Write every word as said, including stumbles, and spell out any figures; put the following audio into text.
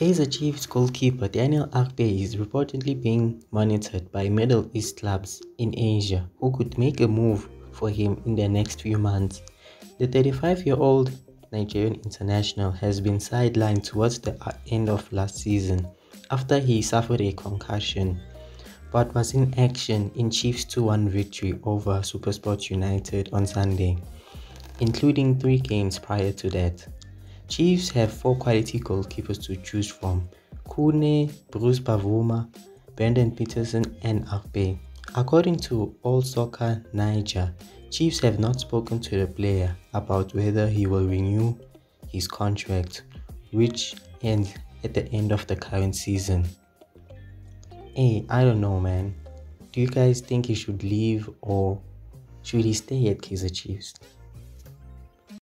Kaizer Chiefs goalkeeper Daniel Akpeyi is reportedly being monitored by Middle East clubs in Asia who could make a move for him in the next few months. The thirty-five-year-old Nigerian international has been sidelined towards the end of last season after he suffered a concussion, but was in action in Chiefs two one victory over SuperSport United on Sunday, including three games prior to that. Chiefs have four quality goalkeepers to choose from: Kune, Bruce Bavuma, Brendan Peterson and Akpeyi. According to All Soccer Niger, Chiefs have not spoken to the player about whether he will renew his contract, which ends at the end of the current season. Hey, I don't know, man. Do you guys think he should leave or should he stay at Kaizer Chiefs?